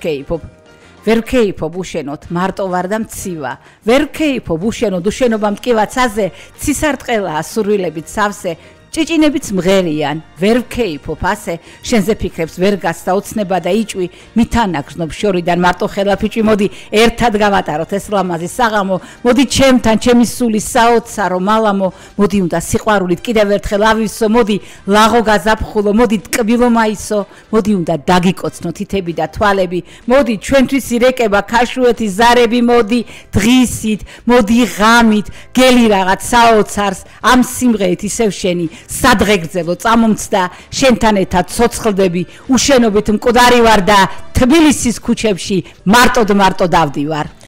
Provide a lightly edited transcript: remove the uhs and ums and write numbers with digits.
ვქეიფობ. ვერ ვქეიფობ უშენოდ, მარტო ვარ და მცივა. ვერ ვქეიფობ უშენოდ, უშენობა მტკივაცაზე, ცისარტყელაა სურვილებით სავსე. ჭიჭინებიც მღერიან, ვერ ვქეიფობ ასე, შენზე ფიქრებს ვერ გასცა ოცნება და იჭვი, მითანა გრძნობ შორიდან მარტო ხელაფიჭვი, მოდი ერთად გავატაროთ ეს ლამაზი საღამო, მოდი ჩემთან, ჩემი სული საოცარო მალამო, მოდი უნდა სიყვარულით კიდევ ერთხელ ავივსო, მოდი ლაღო გაზაფხულო, მოდი ტკბილო მაისო, მოდი უნდა დაგიკოცნო თითები და თვალები, მოდი ჩვენთვის ირეკება ქაშუეთის ზარები, მოდი დღისით, მოდი ღამით, გელი რაღაც საოცარს, ამ სიმღერით ისევ შენი სადღეგრძელო წამომცდა შენთან ერთად ცოცხლდები უშენობით მკვდარი ვარ და თბილისის ქუჩებში მარტოდ დავდივარ